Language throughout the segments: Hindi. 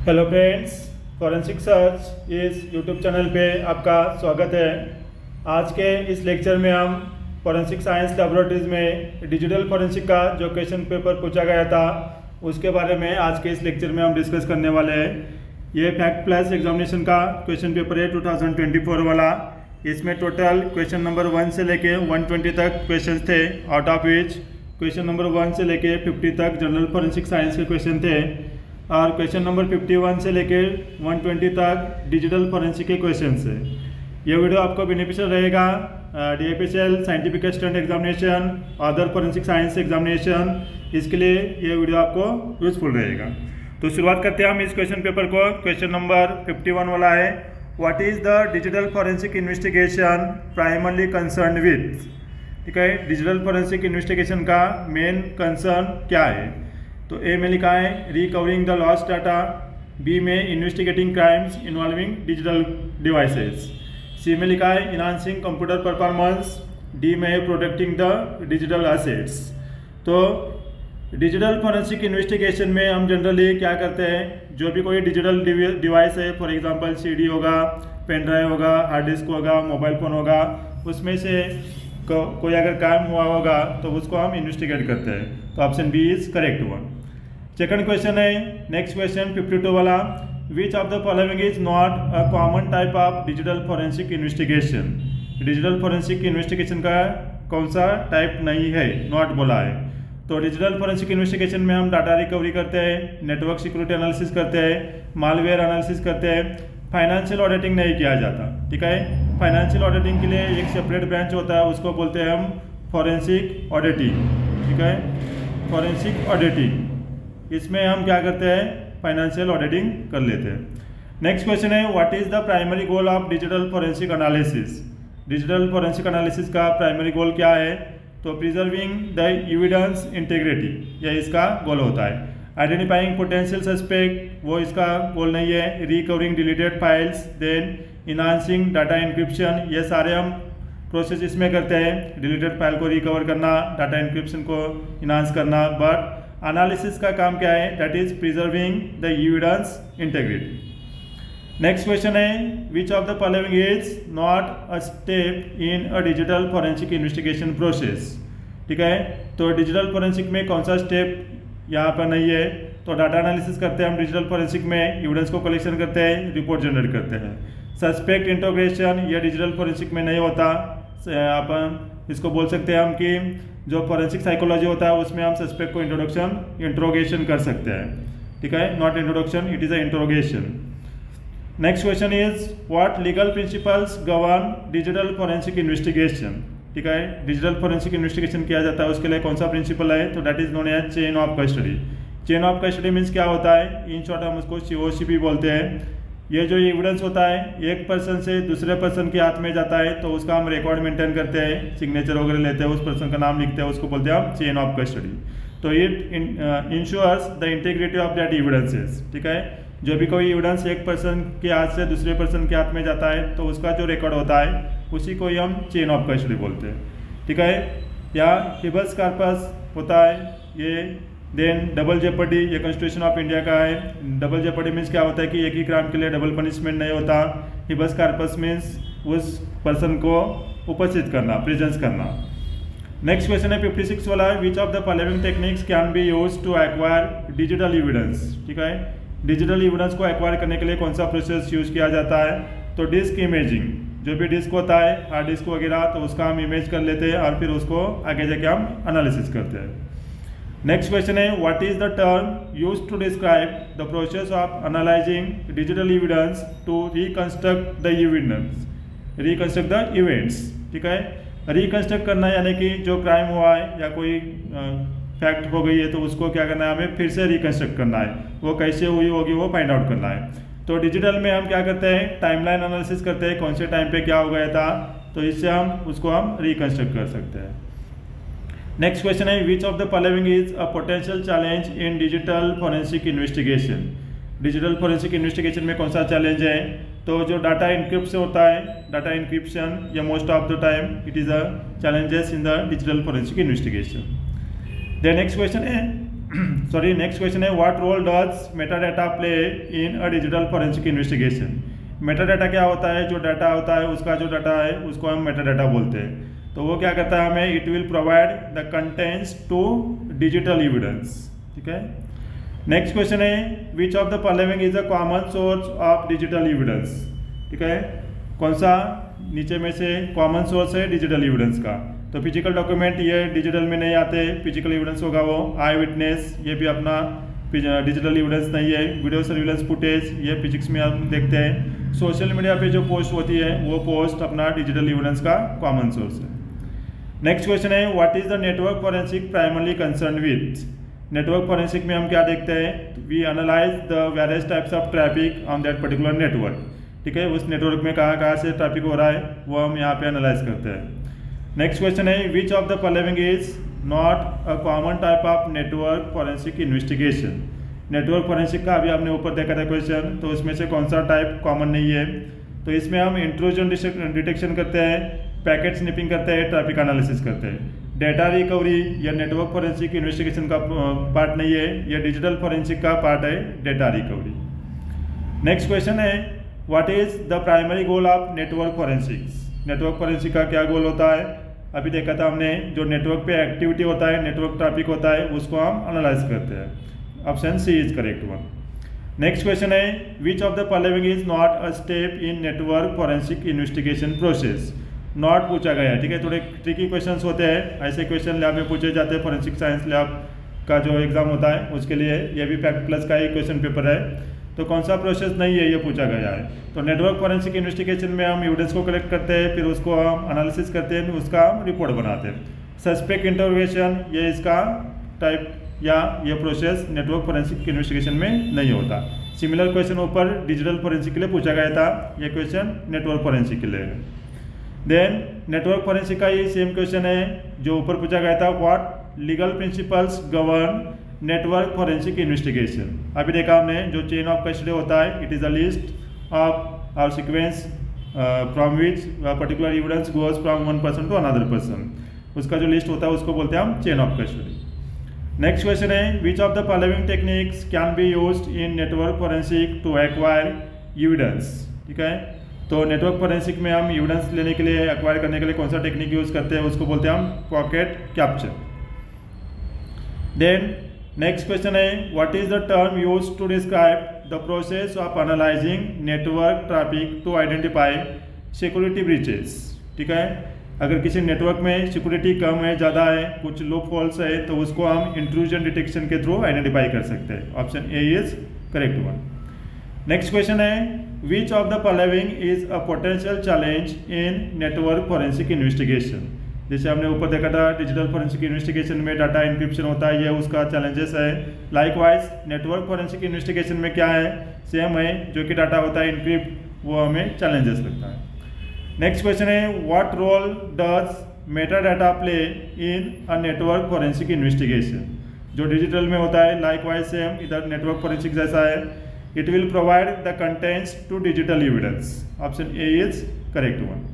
हेलो फ्रेंड्स, फॉरेंसिक सर्च इस यूट्यूब चैनल पे आपका स्वागत है। आज के इस लेक्चर में हम फॉरेंसिक साइंस लैबोरेटरीज में डिजिटल फॉरेंसिक का जो क्वेश्चन पेपर पूछा गया था उसके बारे में आज के इस लेक्चर में हम डिस्कस करने वाले हैं। ये फैक्ट प्लस एग्जामिनेशन का क्वेश्चन पेपर है 2024 वाला। इसमें टोटल क्वेश्चन नंबर 1 से लेके 120 तक क्वेश्चन थे, out of which question number 1 से लेके 50 तक जनरल फॉरेंसिक साइंस के क्वेश्चन थे और क्वेश्चन नंबर 51 से लेकर 120 तक डिजिटल फॉरेंसिक के क्वेश्चन है। ये वीडियो आपको बेनिफिशियल रहेगा DFSL scientific assistant examination, other forensic science examination, इसके लिए ये वीडियो आपको यूजफुल रहेगा। तो शुरुआत करते हैं हम इस क्वेश्चन पेपर को। क्वेश्चन नंबर 51 वाला है, what is the digital forensic investigation primarily concern with. ठीक है, डिजिटल फॉरेंसिक इन्वेस्टिगेशन का मेन कंसर्न क्या है। तो ए में लिखा है recovering the lost data, B में investigating crimes involving digital devices, C में लिखा है इनहांसिंग कंप्यूटर परफॉर्मेंस, डी में है प्रोटेक्टिंग द डिजिटल एसेट्स। तो डिजिटल फॉरेंसिक इन्वेस्टिगेशन में हम जनरली क्या करते हैं, जो भी कोई डिजिटल डिवाइस है, फॉर एग्जांपल CD होगा, पेन ड्राइव होगा, हार्ड डिस्क होगा, मोबाइल फ़ोन होगा, उसमें से कोई अगर क्राइम हुआ होगा तो उसको हम इन्वेस्टिगेट करते हैं। तो option B is correct one. Second question है, नेक्स्ट क्वेश्चन 52 वाला, which of the following is not a common type of digital forensic investigation. Digital forensic investigation का कौन सा टाइप नहीं है, नॉट बोला है। तो डिजिटल फॉरेंसिक इन्वेस्टिगेशन में हम डाटा रिकवरी करते हैं, नेटवर्क सिक्योरिटी एनालिसिस करते हैं, मालवेयर एनालिसिस करते हैं, फाइनेंशियल ऑडिटिंग नहीं किया जाता। ठीक है, फाइनेंशियल ऑडिटिंग के लिए एक सेपरेट ब्रांच होता है, उसको बोलते हैं हम फॉरेंसिक ऑडिटिंग। ठीक है, फॉरेंसिक ऑडिटिंग, इसमें हम क्या करते हैं, फाइनेंशियल ऑडिटिंग कर लेते हैं। नेक्स्ट क्वेश्चन है, what is the primary goal of digital forensic analysis. Digital forensic analysis का प्राइमरी गोल क्या है। तो प्रिजर्विंग द एविडेंस इंटीग्रिटी, यह इसका गोल होता है। आइडेंटिफाइंग पोटेंशियल सस्पेक्ट, वो इसका गोल नहीं है। Recovering deleted files, then enhancing data encryption, ये सारे हम प्रोसेस इसमें करते हैं। डिलीटेड फाइल को रिकवर करना, डाटा इंक्रिप्शन को इनहांस करना। बट एनालिसिस का काम क्या है, that is preserving the evidence integrity. Next question है, which of the following is not a step in a digital forensic investigation process. ठीक है, तो डिजिटल फॉरेंसिक में कौन सा स्टेप यहाँ पर नहीं है। तो डाटा एनालिसिस करते हैं हम डिजिटल फॉरेंसिक में, एविडेंस को कलेक्शन करते हैं, रिपोर्ट जनरेट करते हैं। सस्पेक्ट इंट्रोगेशन, यह डिजिटल फॉरेंसिक में नहीं होता। अपन इसको बोल सकते हैं हम कि जो फॉरेंसिक साइकोलॉजी होता है उसमें हम सस्पेक्ट को इंट्रोगेशन कर सकते हैं। ठीक है, not introduction, it is a interrogation. Next question is, what legal principles govern digital forensic investigation. ठीक है, डिजिटल फॉरेंसिक इन्वेस्टिगेशन किया जाता है, उसके लिए कौन सा प्रिंसिपल है। तो that is known as chain of custody. Chain of custody means क्या होता है, इन शॉर्ट हम उसको COC भी बोलते हैं। ये जो एविडेंस होता है एक पर्सन से दूसरे पर्सन के हाथ में जाता है, तो उसका हम रिकॉर्ड मेंटेन करते हैं, सिग्नेचर वगैरह लेते हैं, उस पर्सन का नाम लिखते हैं, उसको बोलते हैं हम चेन ऑफ कस्टडी। तो it ensures the integrity of that evidences. ठीक है, जो भी कोई एविडेंस एक पर्सन के हाथ से दूसरे पर्सन के हाथ में जाता है तो उसका जो रिकॉर्ड होता है उसी को ही हम चेन ऑफ कस्टडी बोलते हैं। ठीक है, या हिबस कार्पस होता है ये। देन डबल जेपर्डी, ये कॉन्स्टिट्यूशन ऑफ इंडिया का है। डबल जेपर्डी मीन्स क्या होता है कि एक ही क्राइम के लिए डबल पनिशमेंट नहीं होता। हिबस कार्पस मीन्स उस पर्सन को उपस्थित करना, प्रेजेंस करना। नेक्स्ट क्वेश्चन है 56 वाला, which of the following techniques can be use to acquire digital evidence. ठीक है, डिजिटल एविडेंस को एक्वायर करने के लिए कौन सा प्रोसेस यूज किया जाता है। तो डिस्क इमेजिंग, जो भी डिस्क होता है, हार्ड डिस्क वगैरह, तो उसका हम इमेज कर लेते हैं और फिर उसको आगे जाके हम एनालिसिस करते हैं। नेक्स्ट क्वेश्चन है, what is the term used to describe the process of analysing digital evidence to reconstruct the evidence, reconstruct the events. ठीक है, रिकंस्ट्रक्ट करना यानी कि जो क्राइम हुआ है या कोई फैक्ट हो गई है तो उसको क्या करना है, हमें फिर से रिकंस्ट्रक्ट करना है, वो कैसे हुई होगी वो फाइंड आउट करना है। तो डिजिटल में हम क्या करते हैं, टाइमलाइन एनालिसिस करते हैं, कौन से टाइम पे क्या हो गया था, तो इससे हम रिकंस्ट्रक्ट कर सकते हैं। नेक्स्ट क्वेश्चन है, which of the following is a potential challenge in digital forensic investigation. Digital forensic investigation में कौन सा चैलेंज है। तो जो डाटा इंक्रिप्शन होता है, डाटा इंक्रिप्शन, या most of the time it is a challenges in the digital forensic investigation. The next question है, सॉरी, नेक्स्ट क्वेश्चन है what role does meta data play in a digital forensic investigation. Meta data क्या होता है? जो डाटा होता है उसका जो डाटा है उसको हम मेटा डाटा बोलते हैं। तो वो क्या करता है हमें, it will provide the contents to digital evidence. ठीक है। नेक्स्ट क्वेश्चन है which of the following is a common source of digital evidence. ठीक है, कौन सा नीचे में से कॉमन सोर्स है डिजिटल एविडेंस का? तो फिजिकल डॉक्यूमेंट ये डिजिटल में नहीं आते, फिजिकल एविडेंस होगा वो। आई विटनेस ये भी अपना डिजिटल एविडेंस नहीं है। वीडियो सर्विलेंस फुटेज ये फिजिक्स में हम देखते हैं। सोशल मीडिया पे जो पोस्ट होती है वो पोस्ट अपना डिजिटल एविडेंस का कॉमन सोर्स है। नेक्स्ट क्वेश्चन है what is the network forensic primarily concern with. Network forensic में हम क्या देखते हैं? We analyse the various types of traffic on that particular network. ठीक है, उस नेटवर्क में कहाँ कहाँ से ट्रैफिक हो रहा है वो हम यहाँ पे एनालाइज करते हैं। नेक्स्ट क्वेश्चन है which of the following is not a common type of network forensic investigation. Network forensic का अभी आपने ऊपर देखा था क्वेश्चन, तो उसमें से कौन सा टाइप कॉमन नहीं है? तो इसमें हम इंट्रूजन डिटेक्शन करते हैं, पैकेट स्निपिंग करते हैं, ट्रैफिक एनालिसिस करते हैं। डेटा रिकवरी या नेटवर्क फॉरेंसिक इन्वेस्टिगेशन का पार्ट नहीं है, यह डिजिटल फॉरेंसिक का पार्ट है, डेटा रिकवरी। नेक्स्ट क्वेश्चन है what is the primary goal of network forensics. Network forensic का क्या गोल होता है? अभी देखा था हमने, जो नेटवर्क पे एक्टिविटी होता है, नेटवर्क ट्रैफिक होता है, उसको हम एनालाइज करते हैं। Option C is correct one. Next question है which of the following is not a step in network forensic investigation process. Not पूछा गया है। ठीक है, थोड़े ट्रिकी क्वेश्चंस होते हैं, ऐसे क्वेश्चन लैब में पूछे जाते हैं। फॉरेंसिक साइंस लैब का जो एग्जाम होता है उसके लिए ये भी फैक्ट प्लस का ही क्वेश्चन पेपर है। तो कौन सा प्रोसेस नहीं है ये पूछा गया है। तो नेटवर्क फॉरेंसिक इन्वेस्टिगेशन में हम एविडेंस को कलेक्ट करते हैं, फिर उसको हम एनालिसिस करते हैं, उसका हम रिपोर्ट बनाते हैं। सस्पेक्ट इंटरोगेशन ये इसका टाइप या ये प्रोसेस नेटवर्क फॉरेंसिक इन्वेस्टिगेशन में नहीं होता। सिमिलर क्वेश्चन ऊपर डिजिटल फॉरेंसिक के लिए पूछा गया था, ये क्वेश्चन नेटवर्क फॉरेंसिक के लिए है। देन नेटवर्क फॉरेंसिक का ये सेम क्वेश्चन है जो ऊपर पूछा गया था, what legal principles govern network forensic investigation. अभी देखा हमने जो चेन ऑफ कस्टडी होता है, it is a list of और sequence from which particular evidence goes from one person to another person. उसका जो लिस्ट होता है उसको बोलते हैं हम chain of custody. Next question है which of the following techniques can be used in network forensic to acquire evidence. ठीक है, तो नेटवर्क फॉरेंसिक में हम एविडेंस लेने के लिए, एक्वायर करने के लिए कौन सा टेक्निक यूज करते हैं, उसको बोलते हैं हम packet capture. Then next question है what is the term use to describe the process of analysing network traffic to identify security breaches. ठीक है, अगर किसी नेटवर्क में सिक्योरिटी कम है, ज़्यादा है, कुछ लूप होल्स है, तो उसको हम इंट्रूजन डिटेक्शन के थ्रू आइडेंटिफाई कर सकते हैं। Option A is correct one. Next question है which of the following is a potential challenge in network forensic investigation. जैसे हमने ऊपर देखा था डिजिटल फॉरेंसिक इन्वेस्टिगेशन में डाटा इंक्रिप्शन होता है, ये उसका चैलेंजेस है। लाइकवाइज नेटवर्क फॉरेंसिक इन्वेस्टिगेशन में क्या है, सेम है, जो कि डाटा होता है इंक्रिप्ट, वो हमें चैलेंजेस लगता है। नेक्स्ट क्वेश्चन है what role does meta data play in a network forensic investigation. जो डिजिटल में होता है लाइकवाइज सेम इधर नेटवर्क फॉरेंसिक जैसा है, it will provide the contents to digital evidence. Option A is correct one.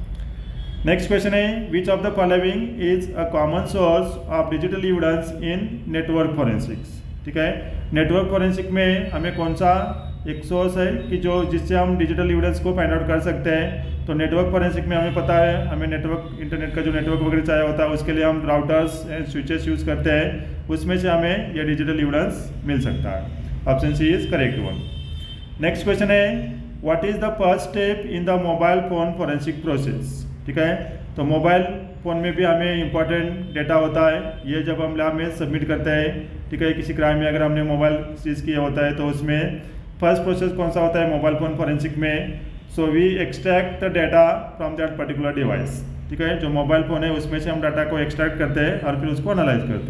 Next question है which of the following is a common source of digital evidence in network forensics. ठीक है, नेटवर्क फॉरेंसिक में हमें कौन सा एक सोर्स है कि जो जिससे हम डिजिटल एविडेंस को फाइंड आउट कर सकते हैं। तो नेटवर्क फॉरेंसिक में हमें पता है, हमें नेटवर्क इंटरनेट का जो नेटवर्क वगैरह चाहिए होता है उसके लिए हम राउटर्स एंड स्विचेस यूज़ करते हैं, उसमें से हमें यह डिजिटल एविडेंस मिल सकता है। Option C is correct one. Next question है what is the first step in the mobile phone forensic process. ठीक है, तो मोबाइल फ़ोन में भी हमें इंपॉर्टेंट डेटा होता है, ये जब हम लैब में सबमिट करते हैं। ठीक है, किसी क्राइम में अगर हमने मोबाइल सीज किया होता है तो उसमें फर्स्ट प्रोसेस कौन सा होता है मोबाइल फोन फॉरेंसिक में। So we extract the data from that particular device. ठीक है, जो मोबाइल फ़ोन है उसमें से हम डाटा को एक्सट्रैक्ट करते हैं और फिर उसको एनालाइज करते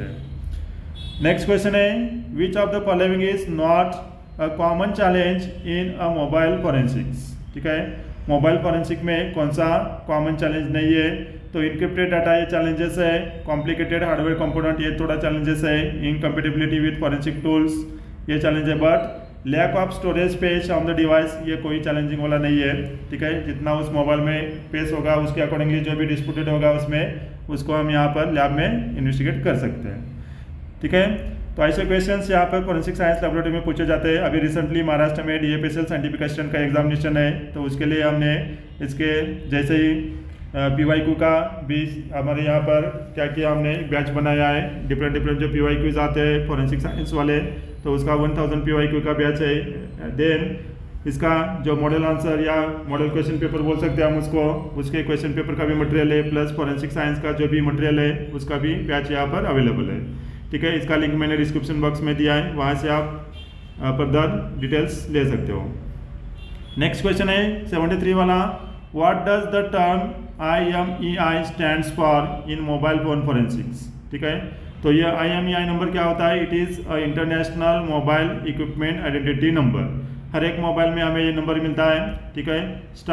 हैं। नेक्स्ट क्वेश्चन है which of the following is not a common challenge in a mobile forensics. ठीक है, मोबाइल फॉरेंसिक में कौन सा कॉमन चैलेंज नहीं है। तो इनक्रिप्टेड डाटा ये चैलेंजेस है, कॉम्प्लिकेटेड हार्डवेयर कंपोनेंट ये थोड़ा चैलेंजेस है, इनकम्पेटिबिलिटी विद फॉरेंसिक टूल्स ये चैलेंज है, but lack of storage space on the device ये कोई चैलेंजिंग वाला नहीं है। ठीक है, जितना उस मोबाइल में स्पेस होगा उसके अकॉर्डिंगली जो भी डिस्प्यूटेड होगा उसमें उसको हम यहाँ पर लैब में इन्वेस्टिगेट कर सकते हैं। ठीक है, तो ऐसे क्वेश्चंस यहाँ पर फोरेंसिक साइंस लैबोरेटरी में पूछे जाते हैं। अभी रिसेंटली महाराष्ट्र में DFSL साइंटिफिक असिस्टेंट का एग्जामिनेशन है, तो उसके लिए हमने इसके जैसे ही PYQ का भी हमारे यहाँ पर क्या किया, हमने एक बैच बनाया है। डिफरेंट जो PYQs आते हैं फोरेंसिक साइंस वाले, तो उसका 1000 PYQ का बैच है। देन इसका जो मॉडल आंसर या मॉडल क्वेश्चन पेपर बोल सकते हैं हम उसको, उसके क्वेश्चन पेपर का भी मटेरियल है, प्लस फोरेंसिक साइंस का जो भी मटेरियल है उसका भी बैच यहाँ पर अवेलेबल है। ठीक है, इसका लिंक मैंने डिस्क्रिप्शन बॉक्स में दिया है, वहाँ से आप फर्दर डिटेल्स ले सकते हो। नेक्स्ट क्वेश्चन है 73 वाला, what does the term IMEI stands for in mobile phone forensics. ठीक है, तो ये IMEI नंबर क्या होता है? It is a international mobile equipment identity number. हर एक मोबाइल में हमें ये नंबर मिलता है। ठीक है,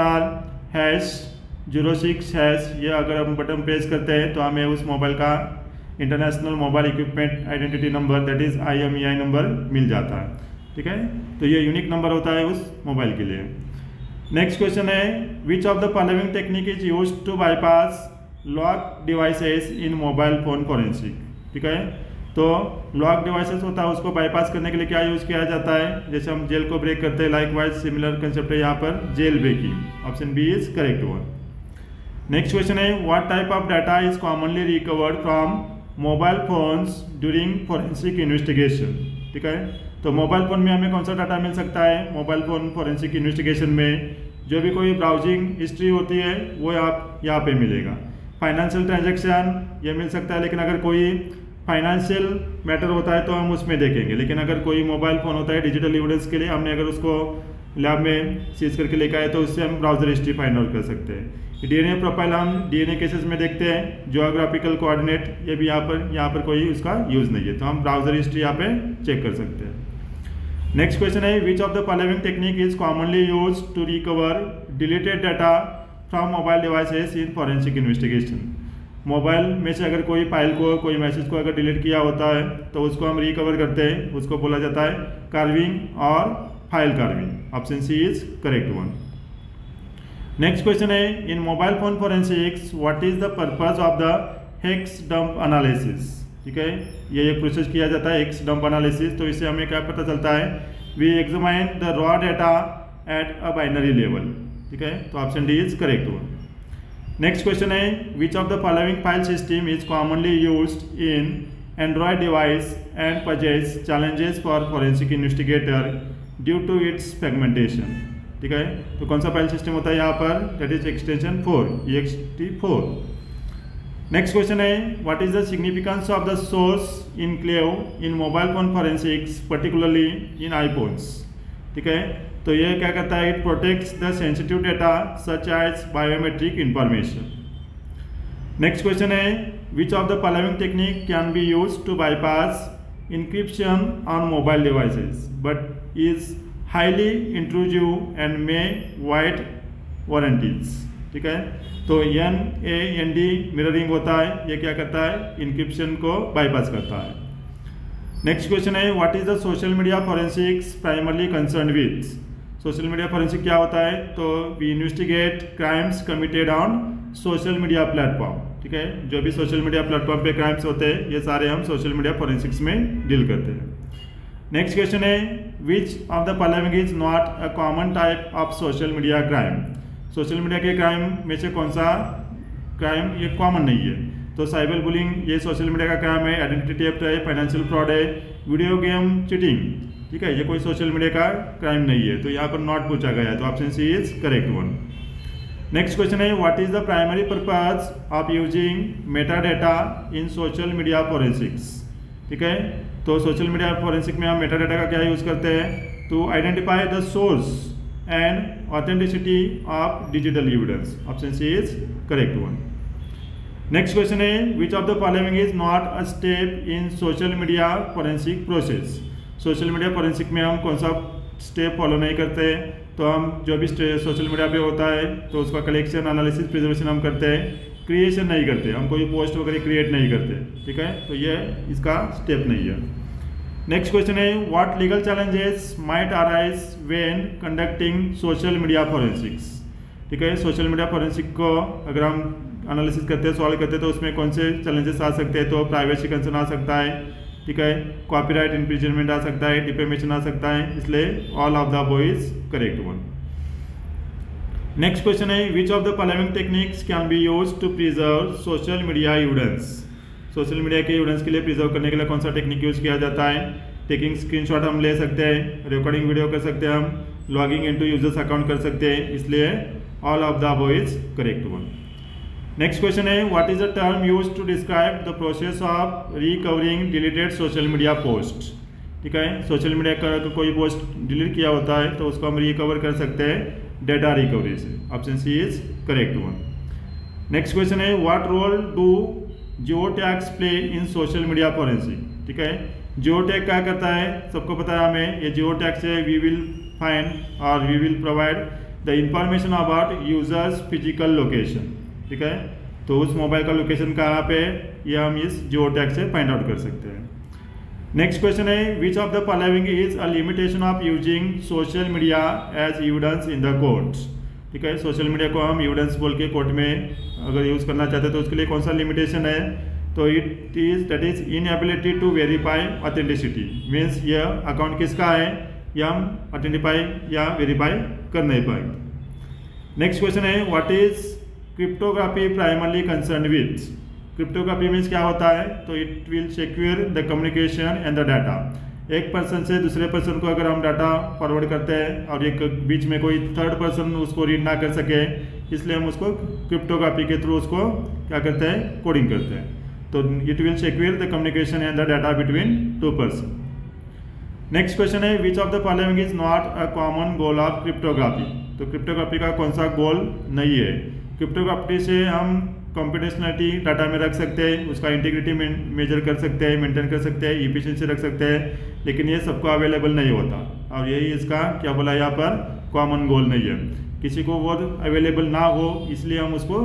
*#06#, ये अगर हम बटन प्रेस करते हैं तो हमें उस मोबाइल का international mobile equipment identity number, that is IMEI number मिल जाता है। ठीक है, तो ये यूनिक नंबर होता है उस मोबाइल के लिए। नेक्स्ट क्वेश्चन है, which of the following technique is used to bypass lock devices in mobile phone forensic. ठीक है, तो लॉक डिवाइसेस होता है, उसको बाईपास करने के लिए क्या यूज़ किया जाता है? जैसे हम जेल को ब्रेक करते हैं, लाइकवाइज सिमिलर कंसेप्ट है यहाँ पर jail breaking. Option B is correct one. Next question है, what type of data is commonly recovered from mobile phones during forensic investigation. ठीक है, तो मोबाइल फ़ोन में हमें कौन सा डाटा मिल सकता है? मोबाइल फ़ोन फोरेंसिक इन्वेस्टिगेशन में जो भी कोई ब्राउजिंग हिस्ट्री होती है वो आप यहाँ पे मिलेगा। फाइनेंशियल ट्रांजैक्शन ये मिल सकता है, लेकिन अगर कोई फाइनेंशियल मैटर होता है तो हम उसमें देखेंगे। लेकिन अगर कोई मोबाइल फ़ोन होता है डिजिटल एविडेंस के लिए, हमने अगर उसको लैब में सीज करके लेकर आए तो उससे हम ब्राउजर हिस्ट्री फाइंड आउट कर सकते हैं। DNA प्रोफाइल हम DNA केसेस में देखते हैं। ज्योग्राफिकल कोऑर्डिनेट ये भी यहाँ पर कोई उसका यूज़ नहीं है, तो हम ब्राउजर हिस्ट्री यहाँ पे चेक कर सकते हैं। नेक्स्ट क्वेश्चन है, which of the following technique is commonly use to recover deleted data from mobile devices in forensic investigation. Mobile में से अगर कोई फाइल को, कोई मैसेज को अगर डिलीट किया होता है तो उसको हम रिकवर करते हैं, उसको बोला जाता है कार्विंग और file carving. Option C is correct one. Next question है, in mobile phone forensics what is the purpose of the hex dump analysis. ठीक है, ये एक प्रोसेस किया जाता है हेक्स डंप एनालिसिस। तो इससे हमें क्या पता चलता है? We examine the raw data at a binary level. ठीक है, तो option D is correct one. Next question है, which of the following file system is commonly used in Android device and poses challenges for forensic investigator due to its fragmentation. ठीक है, तो कौन सा फाइल सिस्टम होता है यहाँ पर? That is extension 4 ext4। Next question है, what is the significance of the source enclave in mobile phone forensics particularly in iPhones. ठीक है, तो ये क्या करता है? It protects the sensitive data such as biometric information. Next question है, which of the following technique can be used to bypass encryption on mobile devices but is highly intrusive and may void warranties. ठीक है, तो NAND मिररिंग होता है, ये क्या करता है? इंक्रिप्शन को बाईपास करता है। नेक्स्ट क्वेश्चन है, what is the social media forensics primarily concern with. Social media forensic क्या होता है? तो we investigate crimes committed on social media platform. ठीक है, जो भी सोशल मीडिया प्लेटफॉर्म पे क्राइम्स होते हैं ये सारे हम सोशल मीडिया फोरेंसिक्स में डील करते हैं। नेक्स्ट क्वेश्चन है, which of the following is not a common type of social media crime. Social media के क्राइम में से कौन सा क्राइम ये कॉमन नहीं है? तो साइबर बुलिंग ये सोशल मीडिया का क्राइम है, आइडेंटिटी थेफ्ट है, फाइनेंशियल फ्रॉड है, वीडियो गेम चीटिंग। ठीक है, ये कोई सोशल मीडिया का क्राइम नहीं है, तो यहाँ पर नॉट पूछा गया है, तो option C is correct one. Next question है, what is the primary purpose of using meta data in social media forensics. ठीक है, तो सोशल मीडिया फोरेंसिक में हम मेटा डाटा का क्या यूज़ करते हैं? To identify the source and authenticity of digital evidence. Option C is correct one. Next question है, which of the following is not a step in social media forensic process. Social media forensic में हम कौन सा स्टेप फॉलो नहीं करते? तो हम जो भी सोशल मीडिया पे होता है तो उसका कलेक्शन, एनालिसिस, प्रिजर्वेशन हम करते हैं, क्रिएशन नहीं करते, हम कोई पोस्ट वगैरह क्रिएट नहीं करते। ठीक है, तो ये इसका स्टेप नहीं है। नेक्स्ट क्वेश्चन है, what legal challenges might arise when conducting social media forensics. ठीक है, सोशल मीडिया फोरेंसिक को अगर हम एनालिसिस करते हैं, सॉल्व करते हैं तो उसमें कौन से चैलेंजेस आ सकते हैं? तो प्राइवेसी कंसर्न आ सकता है, ठीक है, कॉपीराइट इन्फ्रिंजमेंट आ सकता है, डिफेमेशन आ सकता है, इसलिए all of the above is correct one. Next question है which of the following techniques can be used to preserve social media evidence. Social media के एविडेंस के लिए प्रिजर्व करने के लिए कौन सा टेक्निक यूज किया जाता है? टेकिंग स्क्रीनशॉट हम ले सकते हैं, रिकॉर्डिंग वीडियो कर सकते हैं, हम लॉगिंग इनटू यूजर्स अकाउंट कर सकते हैं, इसलिए all of the above is correct one. Next question है what is the term used to describe the process of recovering deleted social media post. ठीक है, सोशल मीडिया का कोई पोस्ट डिलीट किया होता है तो उसको हम रिकवर कर सकते हैं डेटा रिकवरी से। Option C is correct one. Next question है what role do geo tags play in social media forensic. ठीक है, जियो टैग क्या करता है, सबको पता है हमें, ये जियो टैग से वी विल फाइंड और we will provide the information about users physical location. ठीक है, तो उस मोबाइल का लोकेशन कहाँ पे, ये हम इस जियो टैग से फाइंड आउट कर सकते हैं। नेक्स्ट क्वेश्चन है which of the following is a limitation of using social media as evidence in the courts. ठीक है, सोशल मीडिया को हम एविडेंस बोल के कोर्ट में अगर यूज करना चाहते हैं तो उसके लिए कौन सा लिमिटेशन है, तो it is that is inability to verify authenticity. Means यह अकाउंट किसका है, या हम ऑथेंटिफाई या वेरीफाई कर नहीं पाएंगे। नेक्स्ट क्वेश्चन है what is cryptography primarily concern with. Cryptography means क्या होता है, तो it will secure the communication and the data. एक पर्सन से दूसरे पर्सन को अगर हम डाटा फॉरवर्ड करते हैं और एक बीच में कोई थर्ड पर्सन उसको रीड ना कर सके, इसलिए हम उसको क्रिप्टोग्राफी के थ्रू उसको क्या करते हैं, कोडिंग करते हैं। तो it will secure the communication and the data between two person. Next question है which of the following is not a common goal of cryptography. तो क्रिप्टोग्राफी का कौन सा गोल नहीं है? क्रिप्टोग्राफी से हम कॉम्पिटेशनलिटी डाटा में रख सकते हैं, उसका इंटीग्रिटी मेजर कर सकते हैं, मेंटेन कर सकते हैं, इफिशिएंसी रख सकते हैं, लेकिन ये सबको अवेलेबल नहीं होता और यही इसका क्या बोला यहाँ पर, कॉमन गोल नहीं है। किसी को वो अवेलेबल ना हो इसलिए हम उसको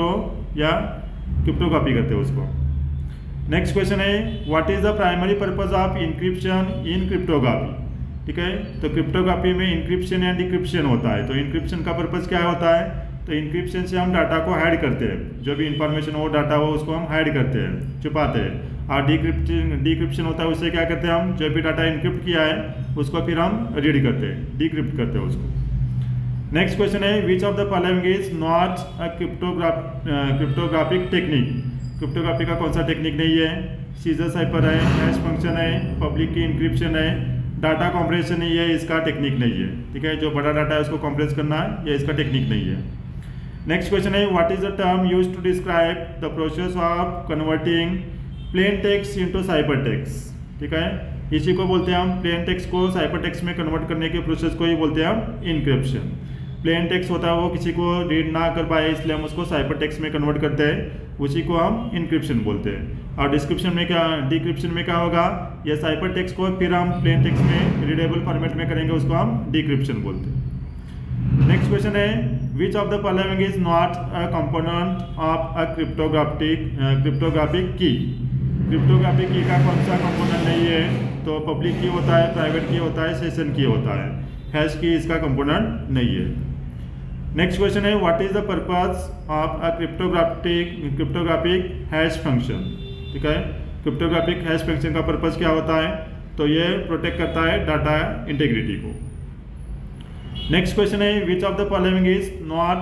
क्रिप्टोग्राफी करते हैं उसको। नेक्स्ट क्वेश्चन है what is the primary purpose of encryption in cryptography. ठीक है, तो क्रिप्टोग्राफी में इंक्रिप्शन एंड डिक्रिप्शन होता है। तो इंक्रिप्शन का पर्पज क्या होता है, तो इंक्रिप्शन से हम डाटा को हाइड करते हैं, जो भी इंफॉर्मेशन हो डाटा हो उसको हम हाइड करते हैं, छुपाते हैं। और डिक्रिप्शन होता है, उससे क्या करते हैं हम, जो भी डाटा इंक्रिप्ट किया है उसको फिर हम रीड करते हैं, डिक्रिप्ट करते हैं उसको। नेक्स्ट क्वेश्चन है which of the following is not a cryptographic technique. Cryptography का कौन सा टेक्निक नहीं है? सीजर साइफर है, हैश फंक्शन है, पब्लिक की इंक्रिप्शन है, डाटा कॉम्प्रेशन नहीं है, इसका टेक्निक नहीं है। ठीक है, जो बड़ा डाटा है उसको कॉम्प्रेस करना है, ये इसका टेक्निक नहीं है। नेक्स्ट क्वेश्चन है what is the term used to describe the process of converting plain text into cipher text. ठीक है, इसी को बोलते हैं हम, प्लेन टेक्स्ट को साइफर टेक्स्ट में कन्वर्ट करने के प्रोसेस को ही बोलते हैं हम इनक्रिप्शन। प्लेन टेक्स्ट होता है वो किसी को रीड ना कर पाए इसलिए हम उसको साइफर टेक्स्ट में कन्वर्ट करते हैं, उसी को हम इनक्रिप्शन बोलते हैं। और डिस्क्रिप्शन में क्या, डिक्रिप्शन में क्या होगा, ये साइफर टेक्स्ट को फिर हम प्लेन टेक्स्ट में रीडेबल फॉर्मेट में करेंगे, उसको हम डिक्रिप्शन बोलते हैं। नेक्स्ट क्वेश्चन है which of the following is not a component of a cryptographic key. Cryptographic key का कौन सा कंपोनेंट नहीं है, तो पब्लिक की होता है, प्राइवेट की होता है, सेशन की होता है, हैश की इसका कंपोनेंट नहीं है। नेक्स्ट क्वेश्चन है what is the purpose of a cryptographic hash function. ठीक है, क्रिप्टोग्राफिक हैश फंक्शन का पर्पज क्या होता है, तो ये प्रोटेक्ट करता है डाटा इंटीग्रिटी को। नेक्स्ट क्वेश्चन है which of the following is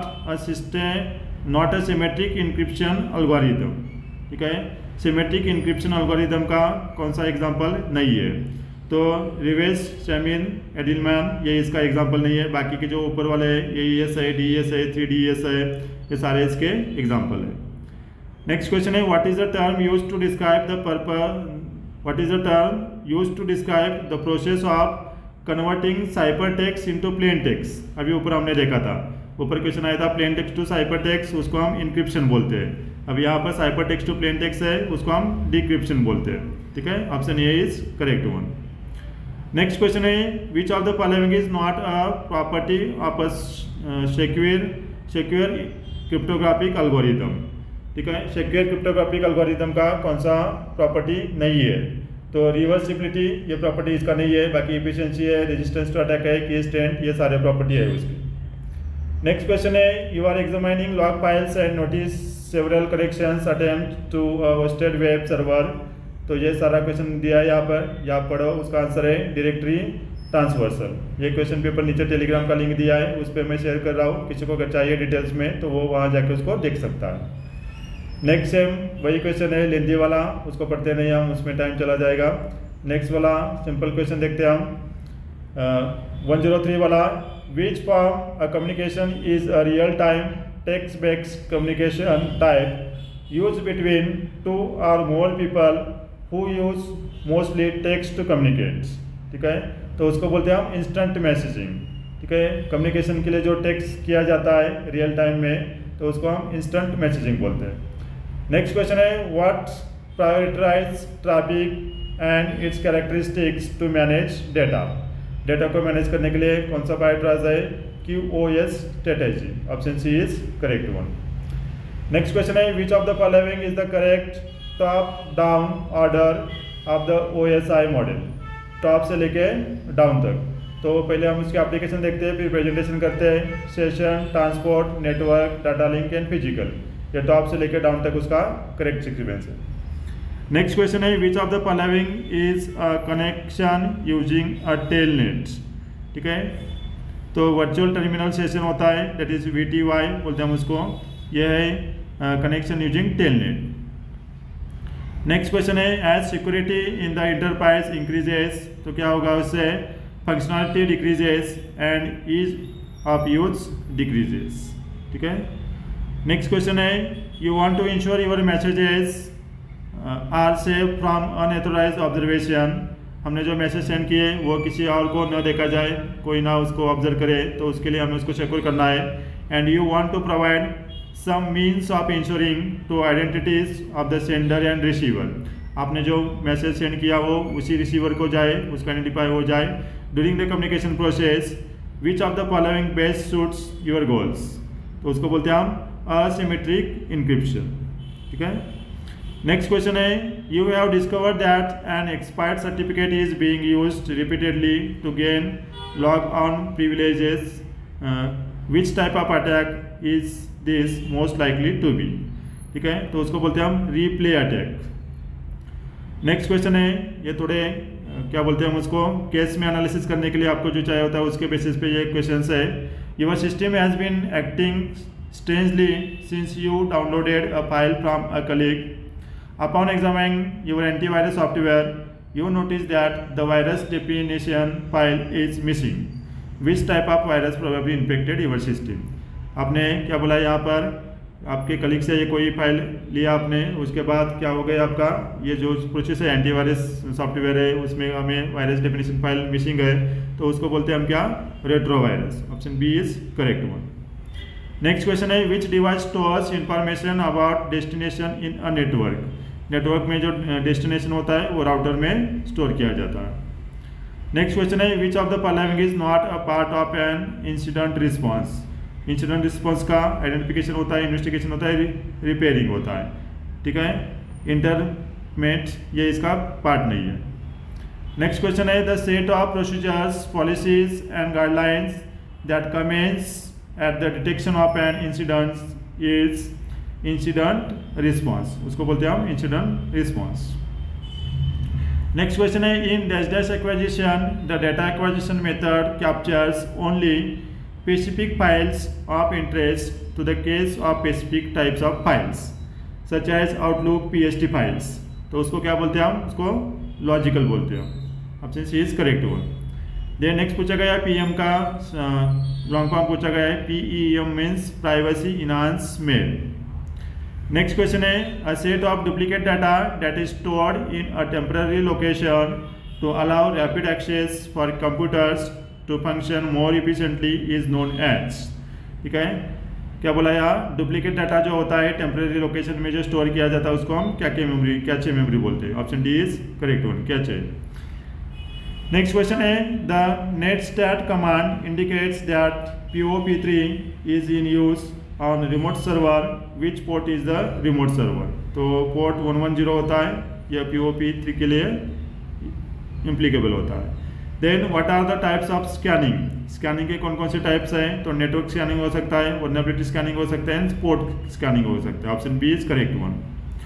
not a symmetric encryption algorithm. ठीक है, सिमेट्रिक इंक्रिप्शन एल्गोरिथम का कौन सा एग्जांपल नहीं है, तो रिवेस, शेमिन, एडिलमैन, ये इसका एग्जांपल नहीं है। बाकी के जो ऊपर वाले हैं ये ES है, DES है, 3DES है, ये सारे इसके एग्जांपल है। नेक्स्ट क्वेश्चन है what is the term used to describe the purpose, what is the term used to describe the process of converting cipher text into plain text. अभी ऊपर हमने देखा था, ऊपर क्वेश्चन आया था plain text to cipher text, उसको हम इनक्रिप्शन बोलते हैं। अब यहाँ पर cipher text to plain text है, उसको हम डिक्रिप्शन बोलते हैं। ठीक है, option A is correct one. Next question है which of the following is not a property of a secure cryptographic algorithm. ठीक है, सिक्योर क्रिप्टोग्राफिक एल्गोरिथम का कौन सा प्रॉपर्टी नहीं है, तो रिवर्सिबिलिटी ये प्रॉपर्टी इसका नहीं है, बाकी एफिशिएंसी है, रेजिस्टेंस टू अटैक है, की स्ट्रेंथ, ये सारे प्रॉपर्टी है उसकी। नेक्स्ट क्वेश्चन है you are examining log files and notice several corrections attempt to hosted web server. तो ये सारा क्वेश्चन दिया है यहाँ पर, या पढ़ो। उसका आंसर है डायरेक्टरी ट्रांसवर्सल। ये क्वेश्चन पेपर नीचे टेलीग्राम का लिंक दिया है, उस पर मैं शेयर कर रहा हूँ। किसी को अगर चाहिए डिटेल्स में तो वो वहाँ जाके उसको देख सकता है। नेक्स्ट सेम वही क्वेश्चन है लेंदी वाला, उसको पढ़ते नहीं हम, उसमें टाइम चला जाएगा। नेक्स्ट वाला सिंपल क्वेश्चन देखते हैं हम। 103 वाला, which form a communication is a real time text based communication type use between 2 or more people who use mostly text to communicate। ठीक है, तो उसको बोलते हैं हम इंस्टेंट मैसेजिंग। ठीक है, कम्युनिकेशन के लिए जो टेक्स्ट किया जाता है रियल टाइम में, तो उसको हम इंस्टेंट मैसेजिंग बोलते हैं। नेक्स्ट क्वेश्चन है, what prioritize traffic and its characteristics to manage data. Data को मैनेज करने के लिए कौन सा प्रायोरिटाइज है? QoS strategy. Option C is correct one. Next question है, which of the following is the correct top down order of the OSI model. Top से लेके डाउन तक। तो पहले हम उसकी एप्लीकेशन देखते हैं, फिर प्रेजेंटेशन करते हैं। Session, transport, network, data link and physical, ये टॉप से लेके डाउन तक उसका करेक्ट सीक्वेंस है। नेक्स्ट क्वेश्चन है, which of the following is a connection using a telnet. ठीक है, तो वर्चुअल टर्मिनल सेशन होता है, दैट इज VTY बोलते हैं हम उसको। यह है connection using telnet. Next question है, as security in the enterprise increases, तो क्या होगा उससे? Functionality decreases and ease of use decreases. ठीक है, नेक्स्ट क्वेश्चन है, you want to ensure your messages are save from unauthorized observation. हमने जो मैसेज सेंड किए वो किसी और को न देखा जाए, कोई ना उसको ऑब्जर्व करे, तो उसके लिए हमें उसको सिक्योर करना है। And you want to provide some means of ensuring to identities of the sender and receiver। आपने जो मैसेज सेंड किया वो उसी रिसीवर को जाए, उसका आइडेंटिफाई हो जाए। During the communication process which of the following best suits your goals, तो उसको बोलते हैं हम असिमेट्रिक इंक्रिप्शन। ठीक है, नेक्स्ट क्वेश्चन है, you have discovered that an expired certificate is being used repeatedly to gain log on privileges. Which type of attack is this most likely to be. ठीक है, तो उसको बोलते हैं हम रीप्ले अटैक। नेक्स्ट क्वेश्चन है, ये थोड़े क्या बोलते हैं हम उसको, केस में एनालिसिस करने के लिए आपको जो चाहिए होता है उसके बेसिस पे ये क्वेश्चन है। Your system has been acting strangely since you downloaded a file from a colleague. Upon examining your antivirus software you notice that the virus definition file is missing. Which type of virus probably infected your system. आपने क्या बोला यहाँ पर, आपके कलीग से ये कोई फाइल लिया आपने, उसके बाद क्या हो गया आपका ये जो प्रोसेस है एंटीवायरस सॉफ्टवेयर है, उसमें हमें वायरस डेफिनेशन फाइल मिसिंग है, तो उसको बोलते हैं हम क्या? Retro virus. Option B is correct one. Next question है, which device stores information about destination in a network. Network में जो डेस्टिनेशन होता है वो राउटर में स्टोर किया जाता है। नेक्स्ट क्वेश्चन है, which of the following is not a part of an incident response. Incident response का आइडेंटिफिकेशन होता है, इन्वेस्टिगेशन होता है, रिपेयरिंग होता है। ठीक है, इंटरमेट ये इसका पार्ट नहीं है। नेक्स्ट क्वेश्चन है, the set of procedures policies and guidelines that commence at the detection of an incident is incident response. उसको बोलते हैं हम इंसिडेंट रिस्पॉन्स। नेक्स्ट क्वेश्चन है, in dash acquisition the data acquisition method captures only specific files of interest to the case of specific types of files such as Outlook PST files। तो उसको क्या बोलते हैं हम? उसको लॉजिकल बोलते हैं। Option C is correct one. Then next पूछा गया है PM का लॉन्ग फॉर्म पूछा गया है, PEM means privacy enhance mail. Next question है, a set of duplicate data that is stored in a temporary location to allow rapid access for computers to function more efficiently is known as. ठीक है, क्या बोला यार? डुप्लीकेट डाटा जो होता है टेम्परेरी लोकेशन में जो स्टोर किया जाता है उसको हम कैचे मेमोरी बोलते हैं। Option D is correct one, cache. Next question है, the netstat command indicates that POP3 is in use on remote server. Which port is the remote server. तो पोर्ट 110 होता है, यह POP3 के लिए इम्प्लीकेबल होता है। Then what are the types of scanning. Scanning के कौन कौन से टाइप्स हैं? तो नेटवर्क स्कैनिंग हो सकता है, वल्नरेबिलिटी स्कैनिंग हो सकता है, पोर्ट स्कैनिंग हो सकता है। Option B is correct one.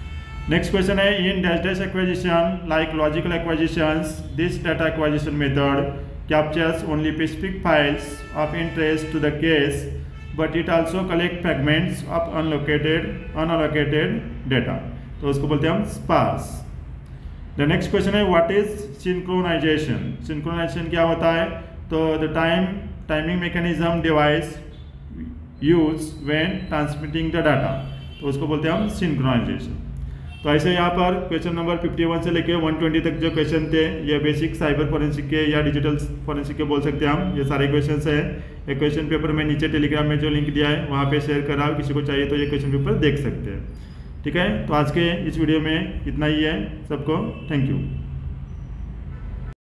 Next question है in dash dash acquisition like logical acquisitions this data acquisition method captures only specific files of interest to the case but it also collect fragments of unallocated data, तो उसको बोलते हैं हम स्पार्स। द नेक्स्ट क्वेश्चन है व्हाट इज सिंक्रोनाइजेशन। सिंक्रोनाइजेशन क्या होता है, तो the timing mechanism device use when transmitting the data, तो उसको बोलते हैं हम सिंक्रोनाइजेशन। तो ऐसे यहाँ पर क्वेश्चन नंबर 51 से लेके 120 तक जो क्वेश्चन थे ये बेसिक साइबर फोरेंसिक के या डिजिटल फोरेंसिक के बोल सकते हैं हम, ये सारे क्वेश्चन हैं। ये क्वेश्चन पेपर मैं नीचे टेलीग्राम में जो लिंक दिया है वहाँ पे शेयर कर रहा हूँ, किसी को चाहिए तो ये क्वेश्चन पेपर देख सकते हैं। ठीक है, तो आज के इस वीडियो में इतना ही है। सबको थैंक यू।